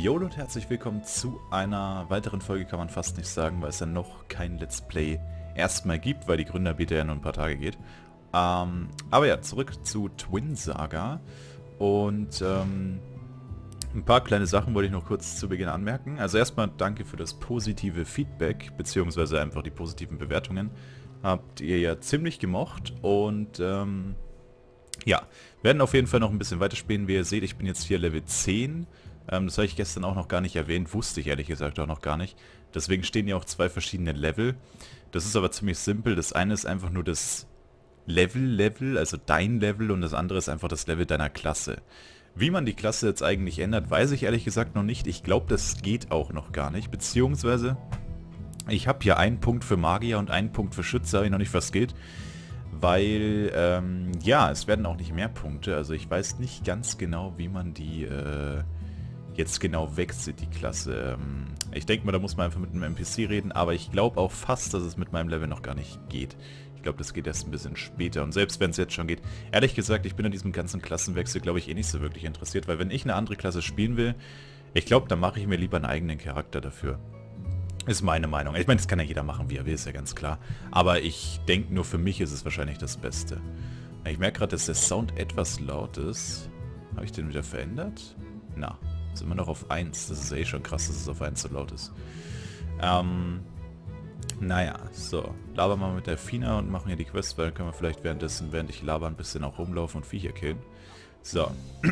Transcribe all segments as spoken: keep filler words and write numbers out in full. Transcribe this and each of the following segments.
YOLO und herzlich willkommen zu einer weiteren Folge, kann man fast nicht sagen, weil es ja noch kein Let's Play erstmal gibt, weil die Gründerbeta ja nur ein paar Tage geht. Ähm, aber ja, zurück zu Twin Saga und ähm, ein paar kleine Sachen wollte ich noch kurz zu Beginn anmerken. Also erstmal danke für das positive Feedback, beziehungsweise einfach die positiven Bewertungen. Habt ihr ja ziemlich gemocht und ähm, ja, werden auf jeden Fall noch ein bisschen weiterspielen. Wie ihr seht, ich bin jetzt hier Level zehn. Ähm, das habe ich gestern auch noch gar nicht erwähnt, wusste ich ehrlich gesagt auch noch gar nicht. Deswegen stehen ja auch zwei verschiedene Level. Das ist aber ziemlich simpel. Das eine ist einfach nur das Level-Level, also dein Level, und das andere ist einfach das Level deiner Klasse. Wie man die Klasse jetzt eigentlich ändert, weiß ich ehrlich gesagt noch nicht. Ich glaube, das geht auch noch gar nicht, beziehungsweise ich habe hier einen Punkt für Magier und einen Punkt für Schütze, habe ich noch nicht, was geht. Weil, ähm, ja, es werden auch nicht mehr Punkte, also ich weiß nicht ganz genau, wie man die, äh, jetzt genau wechselt, die Klasse. Ähm, ich denke mal, da muss man einfach mit einem N P C reden, aber ich glaube auch fast, dass es mit meinem Level noch gar nicht geht. Ich glaube, das geht erst ein bisschen später, und selbst wenn es jetzt schon geht, ehrlich gesagt, ich bin an diesem ganzen Klassenwechsel, glaube ich, eh nicht so wirklich interessiert, weil wenn ich eine andere Klasse spielen will, ich glaube, dann mache ich mir lieber einen eigenen Charakter dafür. Ist meine Meinung. Ich meine, das kann ja jeder machen, wie er will, ist ja ganz klar. Aber ich denke, nur für mich ist es wahrscheinlich das Beste. Ich merke gerade, dass der Sound etwas laut ist. Habe ich den wieder verändert? Na, ist immer noch auf eins. Das ist eh schon krass, dass es auf eins so laut ist. Ähm, naja, so. Labern wir mal mit der Fina und machen hier die Quest, weil dann können wir vielleicht währenddessen, während ich laber, ein bisschen auch rumlaufen und Viecher killen. So.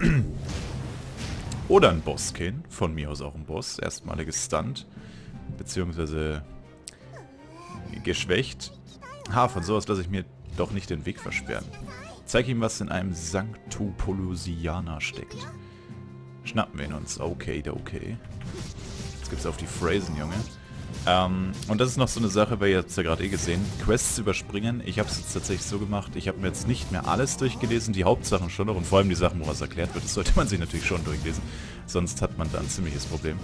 Oder ein Boss killen. Von mir aus auch ein Boss. Erstmaliges Stunt. Beziehungsweise geschwächt. Ha, von sowas lasse ich mir doch nicht den Weg versperren. Zeig ihm, was in einem Sanctopolusianer steckt. Schnappen wir ihn uns. Okay, okay. Jetzt gibt's auf die Phrasen, Junge. Ähm, und das ist noch so eine Sache, weil ihr habt es ja gerade eh gesehen. Quests überspringen. Ich habe es jetzt tatsächlich so gemacht. Ich habe mir jetzt nicht mehr alles durchgelesen, die Hauptsachen schon noch und vor allem die Sachen, wo was erklärt wird. Das sollte man sich natürlich schon durchlesen. Sonst hat man da ein ziemliches Problem.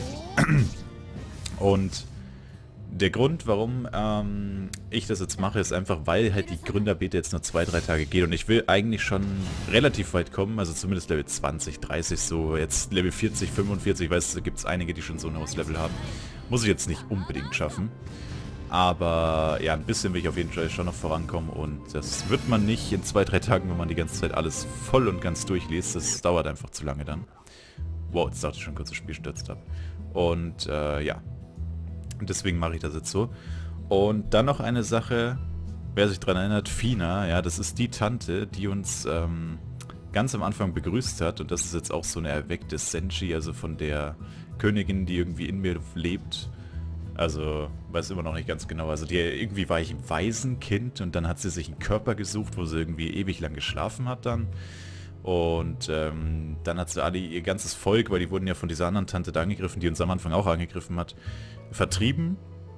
Und der Grund, warum ähm, ich das jetzt mache, ist einfach, weil halt die Gründerbeta jetzt nur zwei, drei Tage geht und ich will eigentlich schon relativ weit kommen, also zumindest Level zwanzig, dreißig, so jetzt Level vierzig, fünfundvierzig, ich weiß, da gibt es einige, die schon so ein hohes Level haben. Muss ich jetzt nicht unbedingt schaffen, aber ja, ein bisschen will ich auf jeden Fall schon noch vorankommen und das wird man nicht in zwei, drei Tagen, wenn man die ganze Zeit alles voll und ganz durchliest, das dauert einfach zu lange dann. Wow, jetzt dachte ich schon kurz, das Spiel stürzt ab. Und äh, ja. Und deswegen mache ich das jetzt so. Und dann noch eine Sache, wer sich daran erinnert, Fina, ja, das ist die Tante, die uns ähm, ganz am Anfang begrüßt hat. Und das ist jetzt auch so eine erweckte Senshi, also von der Königin, die irgendwie in mir lebt. Also, weiß immer noch nicht ganz genau. Also die, irgendwie war ich ein Waisenkind und dann hat sie sich einen Körper gesucht, wo sie irgendwie ewig lang geschlafen hat dann. Und ähm, dann hat sie alle ihr ganzes Volk, weil die wurden ja von dieser anderen Tante da angegriffen, die uns am Anfang auch angegriffen hat, vertrieben.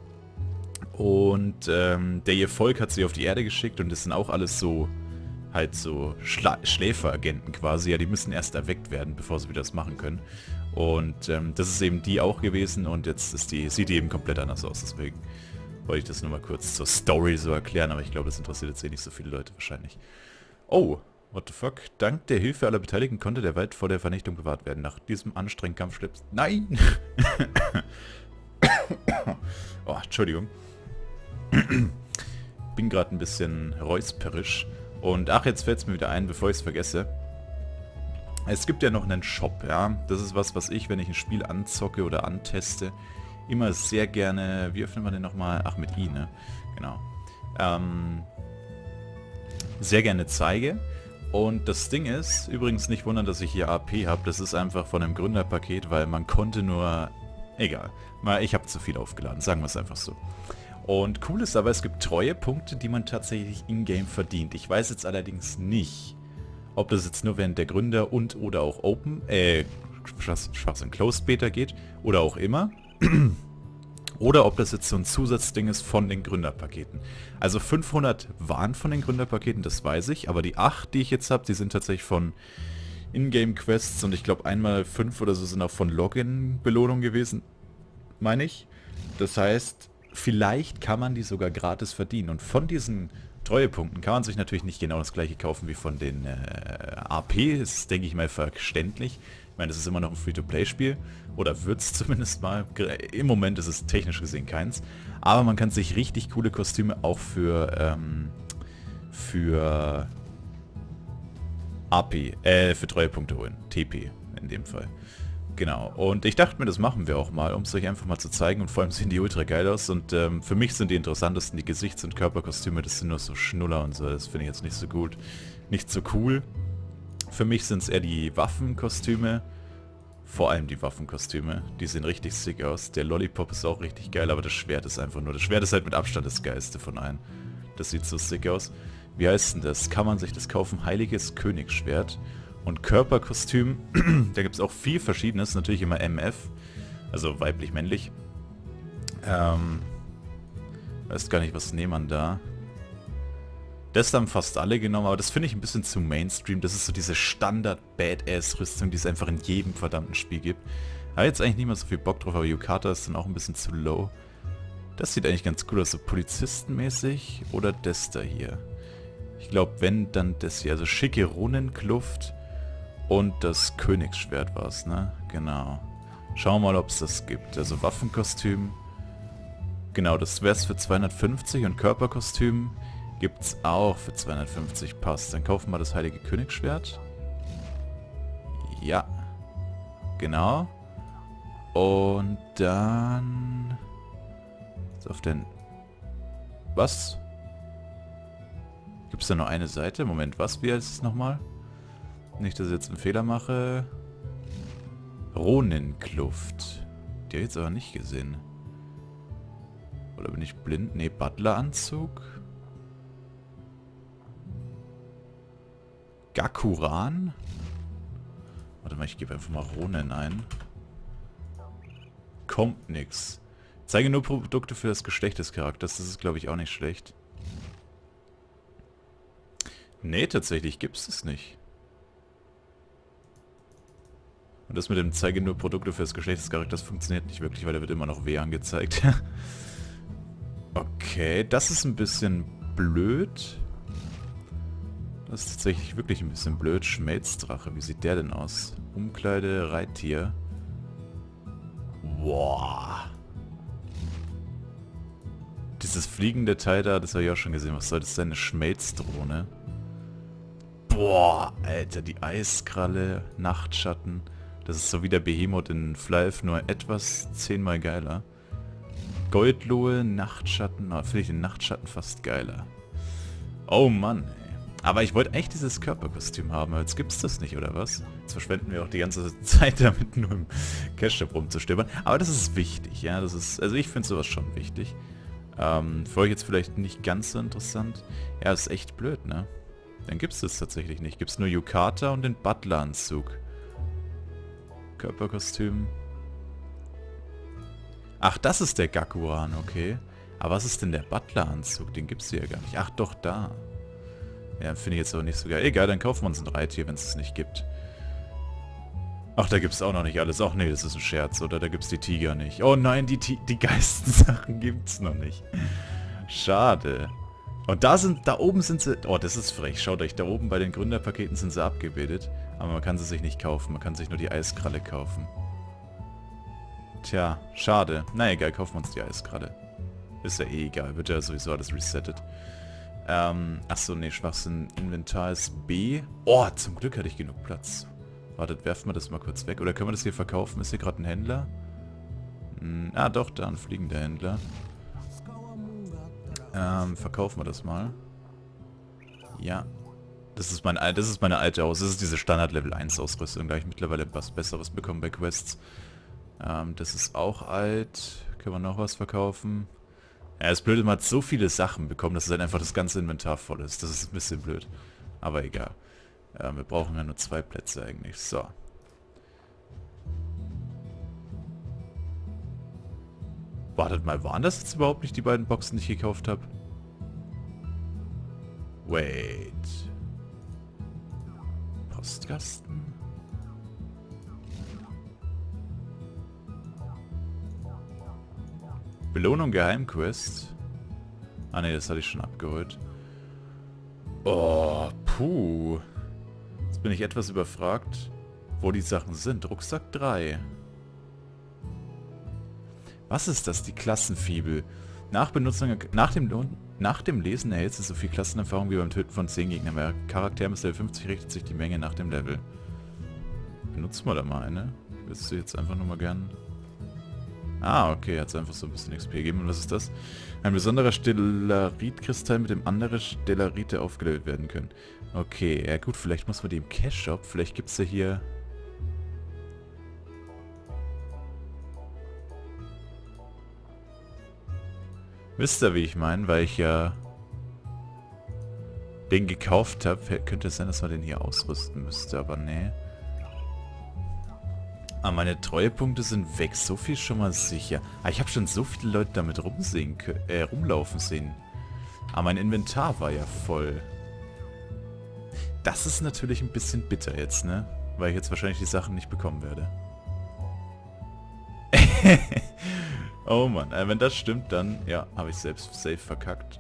Und ähm, der ihr Volk hat sie auf die Erde geschickt und das sind auch alles so, halt so Schla Schläferagenten quasi. Ja, die müssen erst erweckt werden, bevor sie wieder das machen können. Und ähm, das ist eben die auch gewesen und jetzt ist die, sieht die eben komplett anders aus. Deswegen wollte ich das nur mal kurz zur Story so erklären, aber ich glaube, das interessiert jetzt eh nicht so viele Leute wahrscheinlich. Oh! What the fuck? Dank der Hilfe aller Beteiligten konnte der Wald vor der Vernichtung bewahrt werden. Nach diesem anstrengenden Kampf schleppst... Nein! Oh, Entschuldigung. Bin gerade ein bisschen räusperisch. Und ach, jetzt fällt es mir wieder ein, bevor ich es vergesse. Es gibt ja noch einen Shop, ja. Das ist was, was ich, wenn ich ein Spiel anzocke oder anteste, immer sehr gerne... Wie öffnen wir den nochmal? Ach, mit I, ne? Genau. Ähm... Sehr gerne zeige. Und das Ding ist, übrigens nicht wundern, dass ich hier A P habe, das ist einfach von einem Gründerpaket, weil man konnte nur... Egal, ich habe zu viel aufgeladen, sagen wir es einfach so. Und cool ist aber, es gibt Treuepunkte, die man tatsächlich in-game verdient. Ich weiß jetzt allerdings nicht, ob das jetzt nur während der Gründer- und oder auch Open, äh, Schwachsinn, Closed Beta geht, oder auch immer. Oder ob das jetzt so ein Zusatzding ist von den Gründerpaketen. Also fünfhundert waren von den Gründerpaketen, das weiß ich, aber die acht, die ich jetzt habe, die sind tatsächlich von Ingame-Quests und ich glaube einmal fünf oder so sind auch von Login-Belohnung gewesen, meine ich. Das heißt, vielleicht kann man die sogar gratis verdienen und von diesen Treuepunkten kann man sich natürlich nicht genau das gleiche kaufen wie von den äh, A P, ist denke ich mal verständlich. Ich meine, das ist immer noch ein Free-to-Play-Spiel. Oder wird es zumindest mal. Im Moment ist es technisch gesehen keins. Aber man kann sich richtig coole Kostüme auch für, ähm, für A P, äh, für Treuepunkte holen. T P in dem Fall. Genau. Und ich dachte mir, das machen wir auch mal, um es euch einfach mal zu zeigen. Und vor allem sehen die ultra geil aus. Und ähm, für mich sind die interessantesten die Gesichts- und Körperkostüme. Das sind nur so Schnuller und so. Das finde ich jetzt nicht so gut. Nicht so cool. Für mich sind es eher die Waffenkostüme. Vor allem die Waffenkostüme. Die sehen richtig sick aus. Der Lollipop ist auch richtig geil, aber das Schwert ist einfach nur... Das Schwert ist halt mit Abstand das geilste von allen. Das sieht so sick aus. Wie heißt denn das? Kann man sich das kaufen? Heiliges Königsschwert. Und Körperkostüm, da gibt es auch viel Verschiedenes, natürlich immer M F, also weiblich-männlich. Ähm, weiß gar nicht, was nehmen man da. Das haben fast alle genommen, aber das finde ich ein bisschen zu Mainstream. Das ist so diese Standard-Badass-Rüstung, die es einfach in jedem verdammten Spiel gibt. Habe jetzt eigentlich nicht mehr so viel Bock drauf, aber Yukata ist dann auch ein bisschen zu low. Das sieht eigentlich ganz cool aus, so polizistenmäßig. Oder das da hier. Ich glaube, wenn, dann das hier. Also schicke Runenkluft. Und das Königsschwert war es, ne? Genau. Schauen wir mal, ob es das gibt. Also Waffenkostüm. Genau, das wäre es für zweihundertfünfzig. Und Körperkostüm gibt es auch für zweihundertfünfzig. Passt. Dann kaufen wir das Heilige Königsschwert. Ja. Genau. Und dann... Ist auf den... Was? Gibt es da nur eine Seite? Moment, was? Wie heißt es nochmal? Nicht, dass ich jetzt einen Fehler mache. Ronenkluft. Die habe ich jetzt aber nicht gesehen. Oder bin ich blind? Ne, Butleranzug. Gakuran. Warte mal, ich gebe einfach mal Ronen ein. Kommt nix. Zeige nur Produkte für das Geschlecht des Charakters. Das ist, glaube ich, auch nicht schlecht. Nee, tatsächlich gibt es das nicht. Und das mit dem Zeige nur Produkte für das Geschlecht des Charakters funktioniert nicht wirklich, weil da wird immer noch W angezeigt. Okay, das ist ein bisschen blöd. Das ist tatsächlich wirklich ein bisschen blöd. Schmelzdrache, wie sieht der denn aus? Umkleide, Reittier. Boah. Dieses fliegende Teil da, das habe ich auch schon gesehen. Was soll das sein? Eine Schmelzdrohne. Boah, Alter, die Eiskralle, Nachtschatten. Das ist so wie der Behemoth in Flyf, nur etwas zehnmal geiler. Goldlohe, Nachtschatten, oh, finde ich den Nachtschatten fast geiler. Oh Mann, ey. Aber ich wollte echt dieses Körperkostüm haben, aber jetzt gibt's das nicht, oder was? Jetzt verschwenden wir auch die ganze Zeit damit, nur im Cache rumzustöbern. Aber das ist wichtig, ja, das ist, also ich finde sowas schon wichtig. Ähm, für euch jetzt vielleicht nicht ganz so interessant. Ja, ist echt blöd, ne? Dann gibt's das tatsächlich nicht. Gibt's nur Yukata und den Butleranzug. Körperkostüm. Ach, das ist der Gakuran, okay. Aber was ist denn der Butleranzug? Den gibt's hier ja gar nicht. Ach, doch, da. Ja, finde ich jetzt aber nicht so geil. Egal, dann kaufen wir uns ein Reittier, wenn es es nicht gibt. Ach, da gibt's auch noch nicht alles. Ach nee, das ist ein Scherz, oder? Da gibt's die Tiger nicht. Oh nein, die, die geilsten Sachen gibt's noch nicht. Schade. Und da sind, da oben sind sie... Oh, das ist frech. Schaut euch, da oben bei den Gründerpaketen sind sie abgebildet. Aber man kann sie sich nicht kaufen. Man kann sich nur die Eiskralle kaufen. Tja, schade. Na egal, kaufen wir uns die Eiskralle. Ist ja eh egal. Wird ja sowieso alles resettet. Ähm, achso, nee, Schwachsinn. Inventar ist B. Oh, zum Glück hatte ich genug Platz. Wartet, werfen wir das mal kurz weg. Oder können wir das hier verkaufen? Ist hier gerade ein Händler? Hm, ah, doch, da ein fliegender Händler. Ähm, verkaufen wir das mal. Ja. Das ist mein das ist meine alte Aus. Das ist diese Standard Level eins Ausrüstung. Da habe ich mittlerweile was Besseres bekommen bei Quests. Ähm, das ist auch alt. Können wir noch was verkaufen? Ja, das Blöde, man hat so viele Sachen bekommen, dass es halt einfach das ganze Inventar voll ist. Das ist ein bisschen blöd. Aber egal. Ähm, wir brauchen ja nur zwei Plätze eigentlich. So. Wartet mal, waren das jetzt überhaupt nicht die beiden Boxen, die ich gekauft habe? Wait. Postkasten? Belohnung Geheimquest. Ah ne, das hatte ich schon abgeholt. Oh, puh. Jetzt bin ich etwas überfragt. wo die Sachen sind. Rucksack drei. Was ist das? Die Klassenfibel. Nach Benutzung, nach dem, nach dem Lesen erhältst du so viel Klassenerfahrung wie beim Töten von zehn Gegnern. Bei Charakter bis Level fünfzig richtet sich die Menge nach dem Level. Benutzt mal da mal eine. Willst du jetzt einfach nur mal gern... Ah, okay, hat es einfach so ein bisschen X P gegeben. Und was ist das? Ein besonderer Stellaritkristall, mit dem andere Stellarite aufgelevelt werden können. Okay, ja gut, vielleicht muss man die im Cash-Shop. Vielleicht gibt es ja hier... Wisst ihr, wie ich meine? Weil ich ja den gekauft habe. Könnte es sein, dass man den hier ausrüsten müsste, aber nee. Ah, meine Treuepunkte sind weg. So viel schon mal sicher. Ah, ich habe schon so viele Leute damit rumsehen, äh, rumlaufen sehen. Aber mein Inventar war ja voll. Das ist natürlich ein bisschen bitter jetzt, ne? Weil ich jetzt wahrscheinlich die Sachen nicht bekommen werde. Oh Mann, äh, wenn das stimmt, dann, ja, habe ich selbst safe verkackt.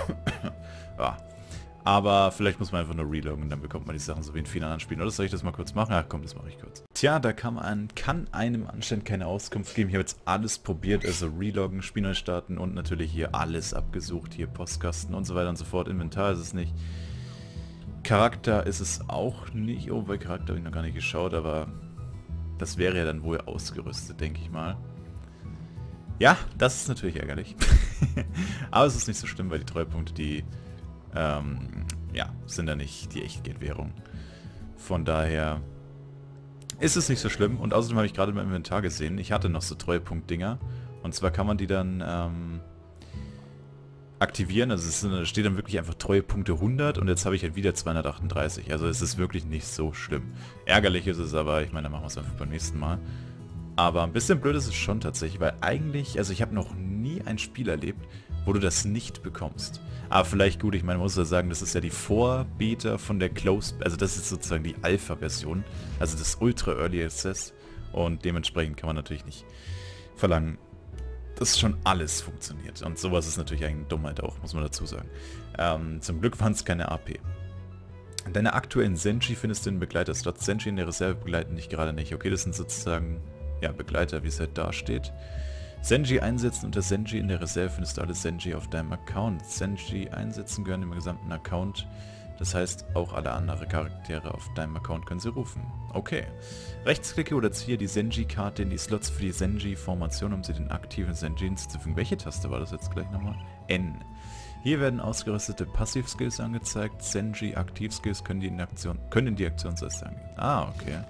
Ja. Aber vielleicht muss man einfach nur reloggen und dann bekommt man die Sachen so wie in vielen anderen Spielen. Oder soll ich das mal kurz machen? Ja, komm, das mache ich kurz. Tja, da kann man kann einem anscheinend keine Auskunft geben. Ich habe jetzt alles probiert, also reloggen, Spiel neu starten und natürlich hier alles abgesucht. Hier Postkasten und so weiter und so fort. Inventar ist es nicht. Charakter ist es auch nicht. Oh, bei Charakter habe ich noch gar nicht geschaut, aber das wäre ja dann wohl ausgerüstet, denke ich mal. Ja, das ist natürlich ärgerlich. Aber es ist nicht so schlimm, weil die Treuepunkte, die ähm, ja, sind ja nicht die Echtgeldwährung. Von daher ist es nicht so schlimm. Und außerdem habe ich gerade im Inventar gesehen, ich hatte noch so Treuepunkt-Dinger. Und zwar kann man die dann ähm, aktivieren. Also es ist, steht dann wirklich einfach Treuepunkte hundert und jetzt habe ich halt wieder zweihundertachtunddreißig. Also es ist wirklich nicht so schlimm. Ärgerlich ist es aber, ich meine, dann machen wir es einfach beim nächsten Mal. Aber ein bisschen blöd ist es schon tatsächlich, weil eigentlich, also ich habe noch nie ein Spiel erlebt, wo du das nicht bekommst. Aber vielleicht gut, ich meine, man muss ja sagen, das ist ja die Vorbeta von der Close, also das ist sozusagen die Alpha-Version, also das Ultra Early Access und dementsprechend kann man natürlich nicht verlangen, dass schon alles funktioniert. Und sowas ist natürlich eine Dummheit auch, muss man dazu sagen. Ähm, zum Glück waren es keine A P. Deine aktuellen Senshi findest du in Begleiter-Slots. Senshi in der Reserve begleiten dich gerade nicht. Okay, das sind sozusagen, ja, Begleiter, wie es halt da steht. Senshi einsetzen. Unter Senshi in der Reserve findest du alle Senshi auf deinem Account. Senshi einsetzen gehören im gesamten Account. Das heißt, auch alle anderen Charaktere auf deinem Account können sie rufen. Okay. Rechtsklicke oder ziehe die Senshi-Karte in die Slots für die Senshi-Formation, um sie den aktiven Senshi hinzuzufügen. Welche Taste war das jetzt gleich nochmal? N. Hier werden ausgerüstete Passiv-Skills angezeigt. Senshi-Aktiv-Skills können, die in Aktion, können in die Aktionsleiste angehen. Ah, okay.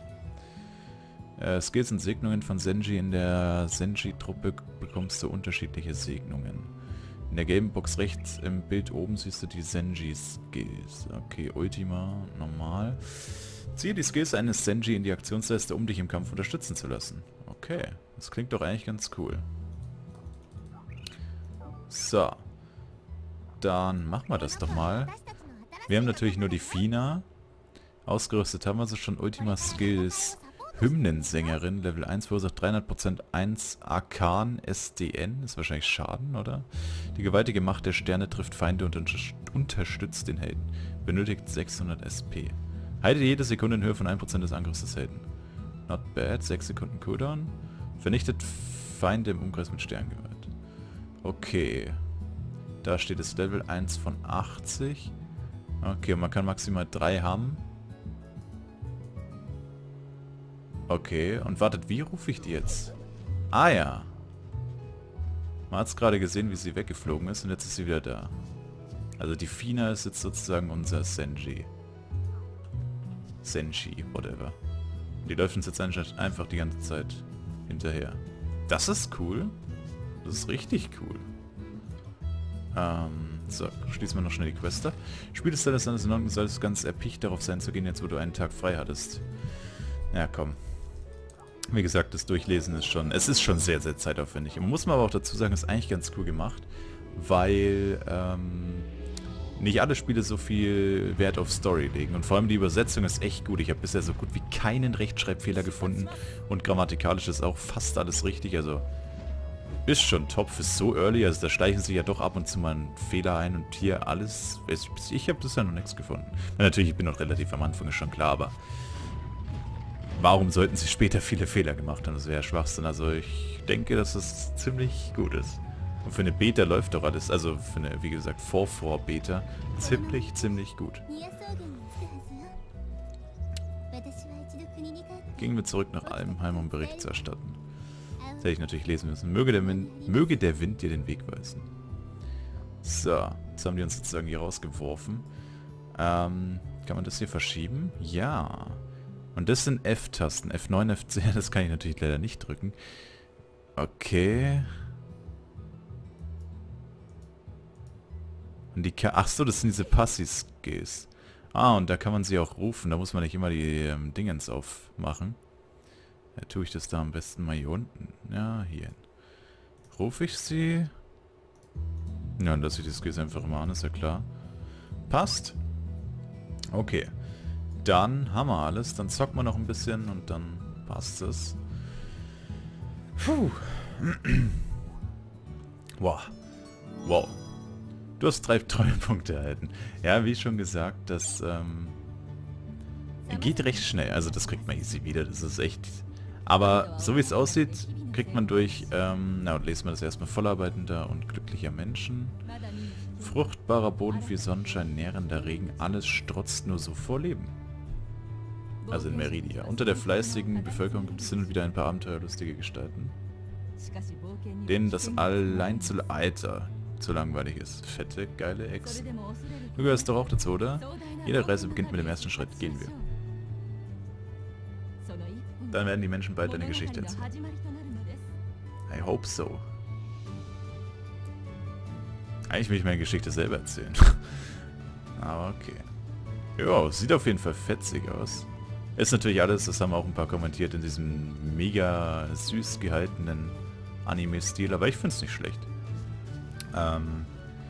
Äh, Skills und Segnungen von Senshi. In der Senshi-Truppe bekommst du unterschiedliche Segnungen. In der gelben Box rechts im Bild oben siehst du die Senshi-Skills. Okay, Ultima, normal. Ziehe die Skills eines Senshi in die Aktionsleiste, um dich im Kampf unterstützen zu lassen. Okay, das klingt doch eigentlich ganz cool. So. Dann machen wir das doch mal. Wir haben natürlich nur die Fina. Ausgerüstet haben wir sie schon. Ultima Skills. Hymnensängerin, Level eins, verursacht dreihundert Prozent eins Arkan S D N. Ist wahrscheinlich Schaden, oder? Die gewaltige Macht der Sterne trifft Feinde und unter unterstützt den Helden. Benötigt sechshundert S P. Heilt jede Sekunde in Höhe von ein Prozent des Angriffs des Helden. Not bad. sechs Sekunden Cooldown. Vernichtet Feinde im Umkreis mit Sterngewalt. Okay. Da steht es Level eins von achtzig. Okay, man kann maximal drei haben. Okay, und wartet, wie rufe ich die jetzt? Ah ja. Man hat es gerade gesehen, wie sie weggeflogen ist und jetzt ist sie wieder da. Also die Fina ist jetzt sozusagen unser Senshi. Senshi, whatever. Die läuft uns jetzt einfach die ganze Zeit hinterher. Das ist cool. Das ist richtig cool. Ähm, so, schließen wir noch schnell die Quest ab. Spiel des Sellers seines Nonken solltest ganz erpicht darauf sein zu gehen, jetzt wo du einen Tag frei hattest. Ja, komm. Wie gesagt, das Durchlesen ist schon, es ist schon sehr, sehr zeitaufwendig. Man muss man aber auch dazu sagen, ist eigentlich ganz cool gemacht, weil ähm, nicht alle Spiele so viel Wert auf Story legen. Und vor allem die Übersetzung ist echt gut. Ich habe bisher so gut wie keinen Rechtschreibfehler gefunden und grammatikalisch ist auch fast alles richtig. Also ist schon top für so early. Also da schleichen sich ja doch ab und zu mal ein Fehler ein und hier alles. Ich habe bisher noch nichts gefunden. Na, natürlich, ich bin noch relativ am Anfang, ist schon klar, aber warum sollten sie später viele Fehler gemacht haben? Das wäre ja Schwachsinn. Also ich denke, dass es ziemlich gut ist. Und für eine Beta läuft doch alles, also für eine, wie gesagt, Vor-Vor-Beta, ziemlich, ziemlich gut. Gingen wir zurück nach Albenheim, um Bericht zu erstatten. Das hätte ich natürlich lesen müssen. Möge der, Wind, möge der Wind dir den Weg weisen. So, jetzt haben die uns sozusagen hier rausgeworfen. Ähm, kann man das hier verschieben? Ja. Und das sind F-Tasten. F neun, F zehn, das kann ich natürlich leider nicht drücken. Okay. Und die Ka Ach so, das sind diese Passis-Gs. Ah, und da kann man sie auch rufen. Da muss man nicht immer die ähm, Dingens aufmachen. Ja, tue ich das da am besten mal hier unten. Ja, hier hin. Rufe ich sie? Ja, und lasse ich das Gs einfach immer an, ist ja klar. Passt. Okay. Dann haben wir alles. Dann zocken wir noch ein bisschen und dann passt es. Puh. Wow. Wow. Du hast drei Treuepunkte erhalten. Ja, wie schon gesagt, das ähm, geht recht schnell. Also das kriegt man easy wieder. Das ist echt... Aber so wie es aussieht, kriegt man durch... Ähm, na, und lesen wir das erstmal. Vollarbeitender und glücklicher Menschen. Fruchtbarer Boden, viel Sonnenschein, nährender Regen. Alles strotzt nur so vor Leben. Also in Meridia. Unter der fleißigen Bevölkerung gibt es hin und wieder ein paar abenteuerlustige Gestalten. Denen das allein zu... Alter... zu langweilig ist. Fette, geile Ex. Du gehörst doch auch dazu, oder? Jede Reise beginnt mit dem ersten Schritt. Gehen wir. Dann werden die Menschen bald eine Geschichte erzählen. I hope so. Eigentlich will ich meine Geschichte selber erzählen. Aber okay. Ja, sieht auf jeden Fall fetzig aus. Ist natürlich alles, das haben auch ein paar kommentiert, in diesem mega süß gehaltenen Anime-Stil, aber ich finde es nicht schlecht. Ähm.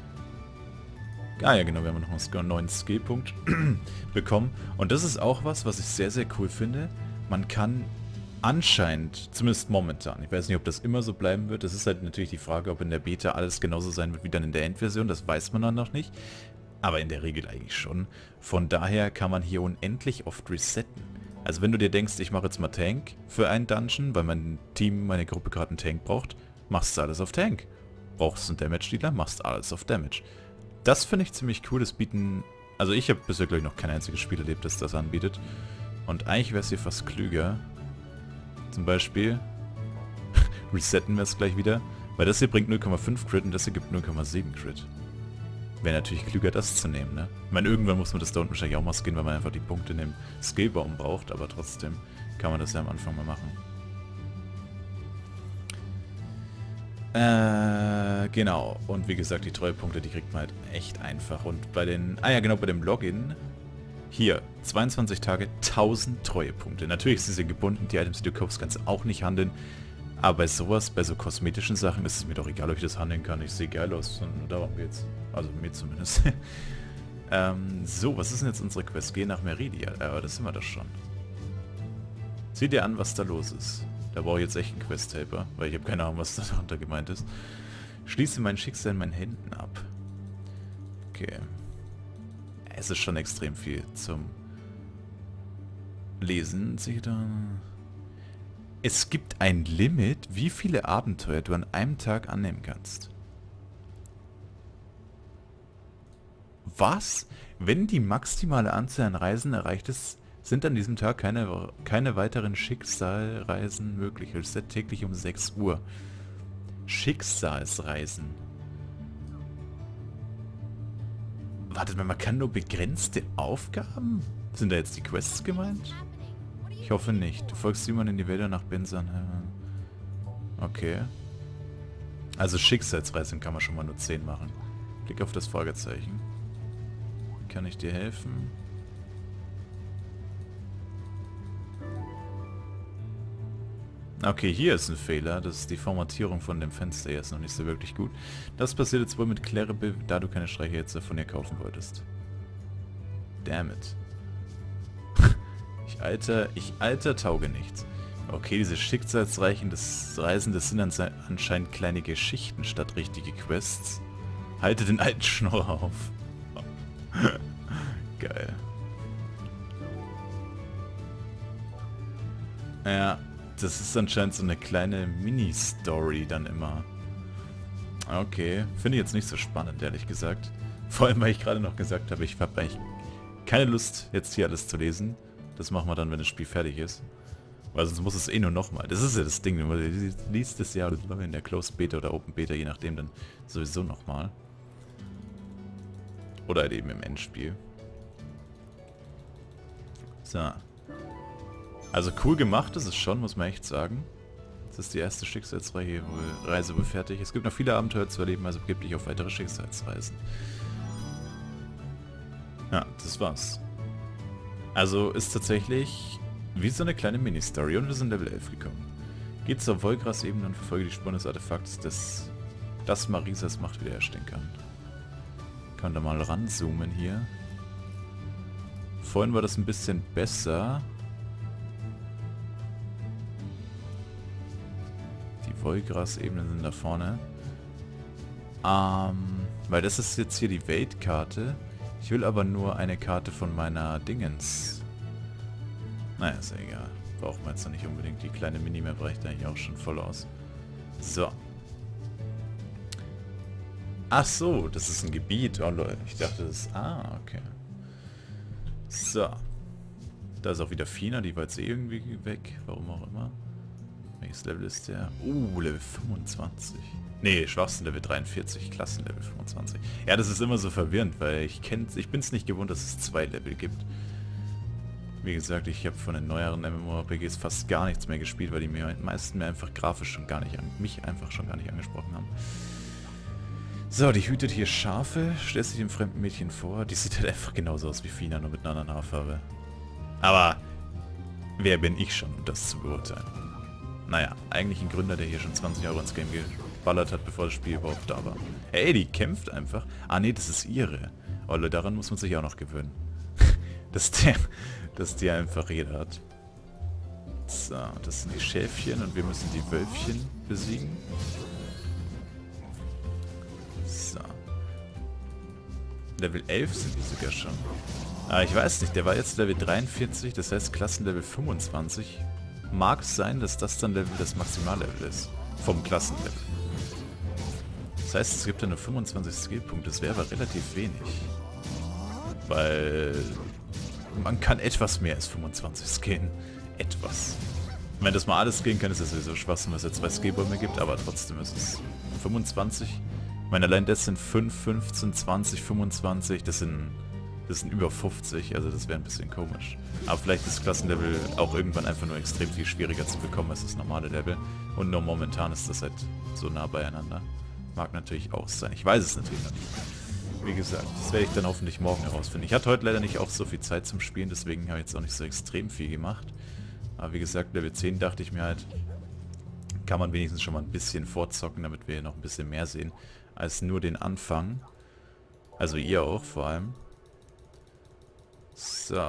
Ah ja, genau, wir haben noch einen neuen Skillpunkt bekommen. Und das ist auch was, was ich sehr, sehr cool finde. Man kann anscheinend, zumindest momentan, ich weiß nicht, ob das immer so bleiben wird, das ist halt natürlich die Frage, ob in der Beta alles genauso sein wird wie dann in der Endversion, das weiß man dann noch nicht. Aber in der Regel eigentlich schon. Von daher kann man hier unendlich oft resetten. Also wenn du dir denkst, ich mache jetzt mal Tank für einen Dungeon, weil mein Team, meine Gruppe gerade einen Tank braucht, machst du alles auf Tank. Brauchst du einen Damage-Dealer, machst alles auf Damage. Das finde ich ziemlich cool, das bieten... Also ich habe bisher, glaube ich, noch kein einziges Spiel erlebt, das das anbietet. Und eigentlich wäre es hier fast klüger. Zum Beispiel... resetten wir es gleich wieder. Weil das hier bringt null Komma fünf Crit und das hier gibt null Komma sieben Crit. Wäre natürlich klüger, das zu nehmen, ne? Ich meine, irgendwann muss man das da unten wahrscheinlich auch mal skillen, weil man einfach die Punkte in dem Skillbaum braucht. Aber trotzdem kann man das ja am Anfang mal machen. Äh, genau. Und wie gesagt, die Treuepunkte, die kriegt man halt echt einfach. Und bei den... Ah ja, genau, bei dem Login... Hier, zweiundzwanzig Tage, tausend Treuepunkte. Natürlich sind sie gebunden, die Items, die du kaufst, kannst du auch nicht handeln. Aber bei sowas, bei so kosmetischen Sachen, ist es mir doch egal, ob ich das handeln kann. Ich sehe geil aus und darum geht's. Also mir zumindest. ähm, so, was ist denn jetzt unsere Quest? Geh nach Meridia. Aber das sind wir doch schon. Sieh dir an, was da los ist. Da brauche ich jetzt echt einen Quest-Helper, weil ich habe keine Ahnung, was da darunter gemeint ist. Schließe mein Schicksal in meinen Händen ab. Okay. Es ist schon extrem viel zum Lesen. Sieh da. Es gibt ein Limit, wie viele Abenteuer du an einem Tag annehmen kannst. Was? Wenn die maximale Anzahl an Reisen erreicht ist, sind an diesem Tag keine, keine weiteren Schicksalreisen möglich. Reset täglich um sechs Uhr. Schicksalsreisen. Wartet mal, man kann nur begrenzte Aufgaben? Sind da jetzt die Quests gemeint? Ich hoffe nicht. Du folgst Simon in die Wälder nach Bensan. Okay. Also Schicksalsreisen kann man schon mal nur zehn machen. Klick auf das Fragezeichen. Kann ich dir helfen? Okay, hier ist ein Fehler. Das ist die Formatierung von dem Fenster. Hier ist noch nicht so wirklich gut. Das passiert jetzt wohl mit Claire, da du keine Streichhölzer von ihr kaufen wolltest. Damn it. Ich alter, ich alter tauge nichts. Okay, diese Schicksalsreichen des Reisen, das sind anscheinend kleine Geschichten statt richtige Quests. Halte den alten Schnorrer auf. Geil. Ja, das ist anscheinend so eine kleine Mini-Story dann immer. Okay, finde ich jetzt nicht so spannend, ehrlich gesagt. Vor allem, weil ich gerade noch gesagt habe, ich habe eigentlich keine Lust, jetzt hier alles zu lesen. Das machen wir dann, wenn das Spiel fertig ist. Weil sonst muss es eh nur nochmal. Das ist ja das Ding, du liest es ja in der Closed Beta oder Open Beta, je nachdem, dann sowieso nochmal. Oder halt eben im Endspiel. So. Also cool gemacht ist es schon, muss man echt sagen. Das ist die erste Schicksalsreise wohl fertig. Es gibt noch viele Abenteuer zu erleben, also begib dich auf weitere Schicksalsreisen. Ja, das war's. Also ist tatsächlich wie so eine kleine Mini-Story und wir sind Level elf gekommen. Geht zur Volgras-Ebene und verfolge die Spuren des Artefakts, das, das Marisas Macht wiederherstellen kann. Kann da mal ranzoomen hier. Vorhin war das ein bisschen besser. Die Volgras-Ebenen sind da vorne. Ähm, weil das ist jetzt hier die Weltkarte. Ich will aber nur eine Karte von meiner Dingens. Naja, ist ja egal. Braucht man jetzt noch nicht unbedingt. Die kleine Minimap reicht eigentlich auch schon voll aus. So. Ach so, das ist ein Gebiet. Oh Leute, ich dachte das ist... Ah, okay. So. Da ist auch wieder Fina, die war jetzt eh irgendwie weg. Warum auch immer. Welches Level ist der? Uh, Level fünfundzwanzig. Nee, schwachsten Level dreiundvierzig, Klassenlevel fünfundzwanzig. Ja, das ist immer so verwirrend, weil ich kenn, ich bin es nicht gewohnt, dass es zwei Level gibt. Wie gesagt, ich habe von den neueren MMORPGs fast gar nichts mehr gespielt, weil die mir meisten mir einfach grafisch schon gar nicht an, mich einfach schon gar nicht angesprochen haben. So, die hütet hier Schafe, stellt sich dem fremden Mädchen vor. Die sieht halt einfach genauso aus wie Fina, nur mit einer anderen Haarfarbe. Aber wer bin ich schon, um das zu beurteilen? Naja, eigentlich ein Gründer, der hier schon zwanzig Euro ins Game geballert hat, bevor das Spiel überhaupt da war. Ey, die kämpft einfach. Ah nee, das ist ihre. Oh Leute, daran muss man sich auch noch gewöhnen. dass, der, dass die einfach jeder hat. So, das sind die Schäfchen und wir müssen die Wölfchen besiegen. So. Level elf sind die sogar schon. Ah, ich weiß nicht, der war jetzt Level dreiundvierzig, das heißt Klassenlevel fünfundzwanzig. Mag es sein, dass das dann Level das Maximallevel ist. Vom Klassenlevel. Das heißt, es gibt ja nur fünfundzwanzig Skillpunkte, das wäre aber relativ wenig. Weil man kann etwas mehr als fünfundzwanzig skillen. Etwas. Wenn das mal alles skillen kann, ist das sowieso Schwachsinn, was es ja zwei Skillbäume gibt, aber trotzdem ist es fünfundzwanzig. Ich meine, allein das sind fünf, fünfzehn, zwanzig, fünfundzwanzig, das sind... Das sind über fünfzig, also das wäre ein bisschen komisch. Aber vielleicht ist das Klassenlevel auch irgendwann einfach nur extrem viel schwieriger zu bekommen als das normale Level. Und nur momentan ist das halt so nah beieinander. Mag natürlich auch sein. Ich weiß es natürlich noch nicht. Wie gesagt, das werde ich dann hoffentlich morgen herausfinden. Ich hatte heute leider nicht auch so viel Zeit zum Spielen, deswegen habe ich jetzt auch nicht so extrem viel gemacht. Aber wie gesagt, Level zehn dachte ich mir halt, kann man wenigstens schon mal ein bisschen vorzocken, damit wir noch ein bisschen mehr sehen, als nur den Anfang. Also ihr auch vor allem. So.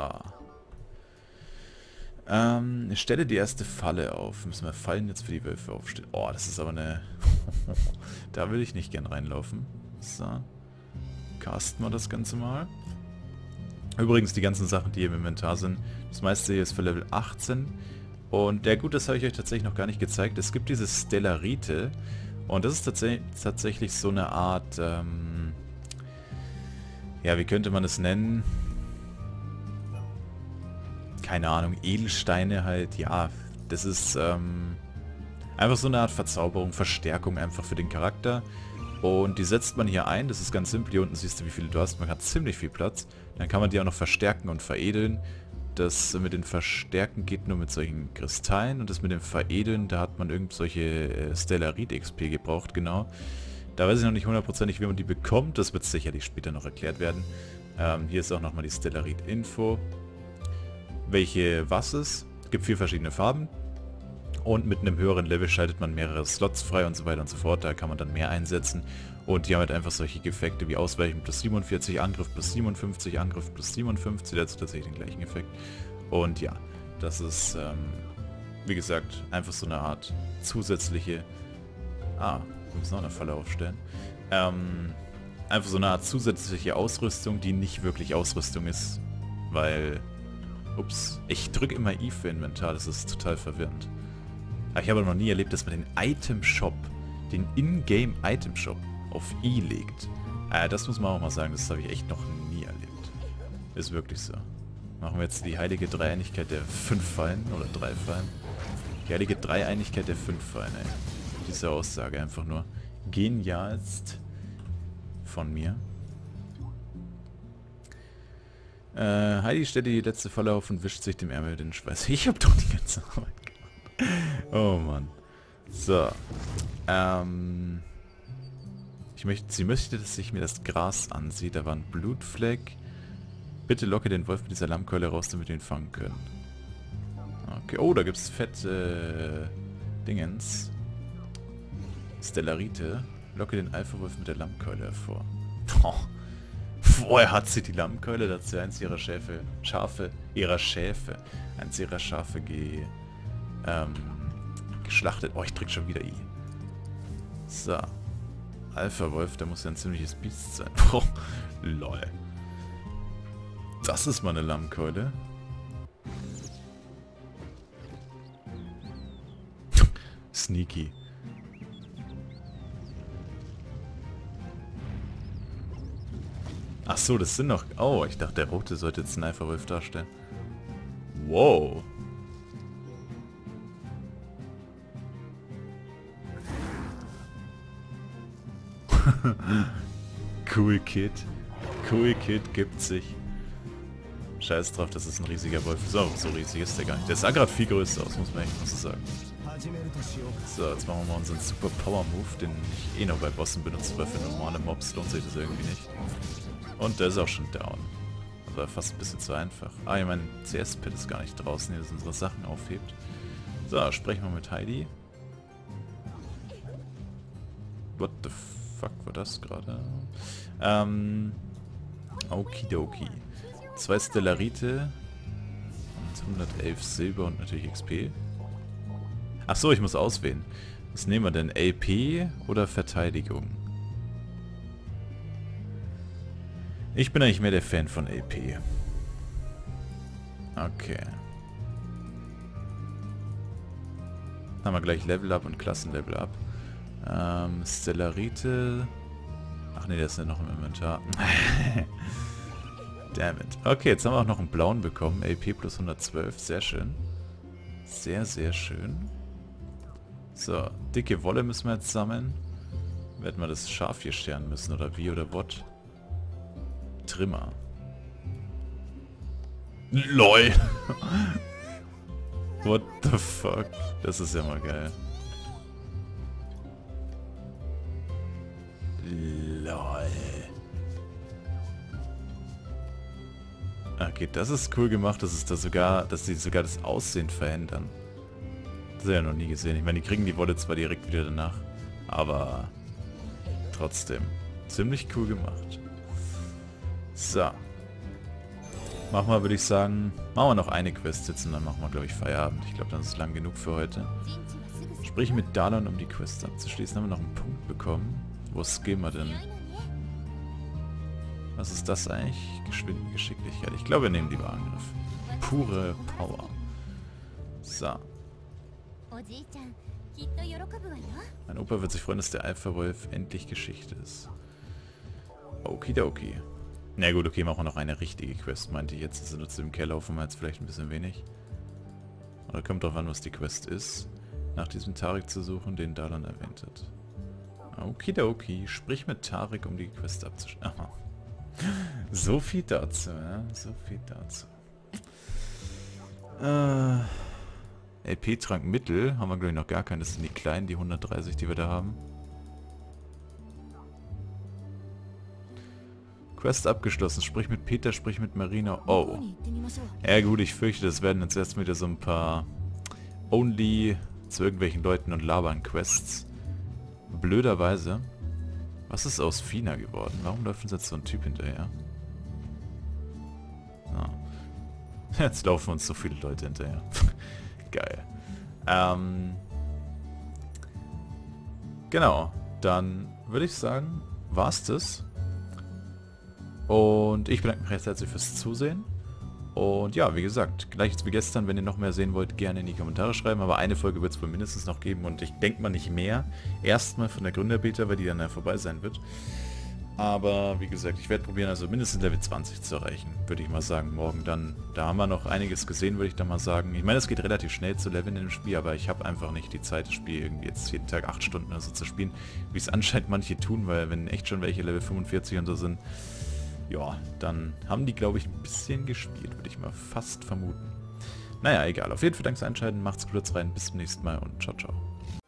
Ähm, ich stelle die erste Falle auf. Müssen wir Fallen jetzt für die Wölfe aufstellen. Oh, das ist aber eine... Da will ich nicht gern reinlaufen. So. Casten wir das Ganze mal. Übrigens, die ganzen Sachen, die hier im Inventar sind, das meiste hier ist für Level achtzehn. Und der gut, das habe ich euch tatsächlich noch gar nicht gezeigt. Es gibt diese Stellarite. Und das ist tats tatsächlich so eine Art... Ähm, ja, wie könnte man das nennen? Keine Ahnung, Edelsteine halt, ja, das ist ähm, einfach so eine Art Verzauberung, Verstärkung einfach für den Charakter. Und die setzt man hier ein, das ist ganz simpel, hier unten siehst du, wie viele du hast, man hat ziemlich viel Platz. Dann kann man die auch noch verstärken und veredeln. Das mit den Verstärken geht nur mit solchen Kristallen und das mit dem Veredeln, da hat man irgend solche äh, Stellarit-X P gebraucht, genau. Da weiß ich noch nicht hundertprozentig, wie man die bekommt, das wird sicherlich später noch erklärt werden. Ähm, hier ist auch nochmal die Stellarit-Info. Welche was ist. Es gibt vier verschiedene Farben. Und mit einem höheren Level schaltet man mehrere Slots frei und so weiter und so fort. Da kann man dann mehr einsetzen. Und die haben halt einfach solche Effekte wie Ausweichen plus siebenundvierzig, Angriff plus siebenundfünfzig, Angriff plus siebenundfünfzig. Dazu tatsächlich den gleichen Effekt. Und ja, das ist, ähm, wie gesagt, einfach so eine Art zusätzliche... Ah, wir müssen noch eine Falle aufstellen. Ähm, einfach so eine Art zusätzliche Ausrüstung, die nicht wirklich Ausrüstung ist. Weil... Ups. Ich drücke immer I für Inventar, das ist total verwirrend. Aber ich habe noch nie erlebt, dass man den Item Shop, den Ingame Item Shop auf I legt. Äh, das muss man auch mal sagen, das habe ich echt noch nie erlebt. Ist wirklich so. Machen wir jetzt die heilige Dreieinigkeit der fünf Fallen, oder drei Fallen. Die heilige Dreieinigkeit der fünf Fallen, ey. Diese Aussage einfach nur genialst von mir. Äh, Heidi stellt die letzte Falle auf und wischt sich dem Ärmel den Schweiß. Ich hab doch die ganze Arbeit gemacht. Oh Mann. So. Ähm... Ich möchte, sie möchte, dass ich mir das Gras ansieht. Da war ein Blutfleck. Bitte locke den Wolf mit dieser Lammkeule raus, damit wir ihn fangen können. Okay. Oh, da gibt es fette äh, Dingens. Stellarite. Locke den Alpha-Wolf mit der Lammkeule hervor. Oh. Woher hat sie die Lammkeule? Da hat sie eins ihrer Schäfe, Schafe, ihrer Schäfe, eins ihrer Schafe ge, ähm, geschlachtet. Oh, ich drück schon wieder I. So. Alpha-Wolf, der muss ja ein ziemliches Biest sein. Oh, lol. Das ist meine Lammkeule. Sneaky. Ach so, das sind noch... Oh, ich dachte, der Rote sollte jetzt einen Alpha-Wolf darstellen. Wow. Cool Kid. Cool Kid gibt sich. Scheiß drauf, das ist ein riesiger Wolf. So, so riesig ist der gar nicht. Der sah gerade viel größer aus, muss man echt mal so sagen. So, jetzt machen wir mal unseren Super Power Move, den ich eh noch bei Bossen benutze, weil für normale Mobs lohnt sich das irgendwie nicht. Und der ist auch schon down. Aber fast ein bisschen zu einfach. Ah, ja, mein C S-Pad ist gar nicht draußen, hier das unsere Sachen aufhebt. So, sprechen wir mit Heidi. What the fuck war das gerade? Ähm... Okidoki. Zwei Stellarite. Und hundertelf Silber und natürlich X P. Achso, ich muss auswählen. Was nehmen wir denn? L P oder Verteidigung? Ich bin eigentlich mehr der Fan von L P. Okay. Haben wir gleich Level Up und Klassenlevel Up. Ähm, Stellarite. Ach nee, der ist ja noch im Inventar. Damn it. Okay, jetzt haben wir auch noch einen blauen bekommen. L P plus hundertzwölf. Sehr schön. Sehr, sehr schön. So, dicke Wolle müssen wir jetzt sammeln. Werden wir das Schaf hier scheren müssen, oder wie, oder what? Trimmer. LOL! What the fuck? Das ist ja mal geil. LOL. Okay, das ist cool gemacht, dass es da sogar, dass sie sogar das Aussehen verändern. Das habe ich ja noch nie gesehen. Ich meine, die kriegen die Wolle zwar direkt wieder danach, aber trotzdem. Ziemlich cool gemacht. So. Machen wir, würde ich sagen, machen wir noch eine Quest jetzt und dann machen wir, glaube ich, Feierabend. Ich glaube, das ist lang genug für heute. Sprich mit Dalon, um die Quest abzuschließen. Haben wir noch einen Punkt bekommen. Wo gehen wir denn? Was ist das eigentlich? Geschwind Geschicklichkeit. Ich glaube, wir nehmen lieber Angriff. Pure Power. So. Mein Opa wird sich freuen, dass der Alpha-Wolf endlich Geschichte ist. Okidoki. Na gut, okay, machen wir noch eine richtige Quest, meinte ich jetzt. Also zu dem Keller laufen wir jetzt vielleicht ein bisschen wenig. Oder kommt drauf an, was die Quest ist. Nach diesem Tarek zu suchen, den Dalon erwähnt hat. Okidoki. Sprich mit Tarek, um die Quest abzuschließen. Aha. So viel dazu, ja. So viel dazu. Äh... L P-Trank Mittel haben wir, glaube ich, noch gar keinen. Das sind die kleinen, die hundertdreißig, die wir da haben. Quest abgeschlossen. Sprich mit Peter, sprich mit Marina. Oh. Ja gut, ich fürchte, das werden jetzt erst wieder so ein paar Only zu irgendwelchen Leuten und labern Quests. Blöderweise. Was ist aus Fina geworden? Warum läuft uns jetzt so ein Typ hinterher? Ah. Jetzt laufen uns so viele Leute hinterher. Geil. Ähm, genau. Dann würde ich sagen, war's das. Und ich bedanke mich recht herzlich fürs Zusehen. Und ja, wie gesagt, gleich jetzt wie gestern, wenn ihr noch mehr sehen wollt, gerne in die Kommentare schreiben. Aber eine Folge wird es wohl mindestens noch geben und ich denke mal nicht mehr. Erstmal von der Gründerbeta, weil die dann ja vorbei sein wird. Aber wie gesagt, ich werde probieren, also mindestens Level zwanzig zu erreichen, würde ich mal sagen. Morgen dann, da haben wir noch einiges gesehen, würde ich dann mal sagen. Ich meine, es geht relativ schnell zu leveln in dem Spiel, aber ich habe einfach nicht die Zeit, das Spiel irgendwie jetzt jeden Tag acht Stunden oder so zu spielen, wie es anscheinend manche tun, weil wenn echt schon welche Level fünfundvierzig und so sind, ja, dann haben die, glaube ich, ein bisschen gespielt, würde ich mal fast vermuten. Naja, egal. Auf jeden Fall danke fürs Einschalten, macht's gut rein, bis zum nächsten Mal und ciao, ciao.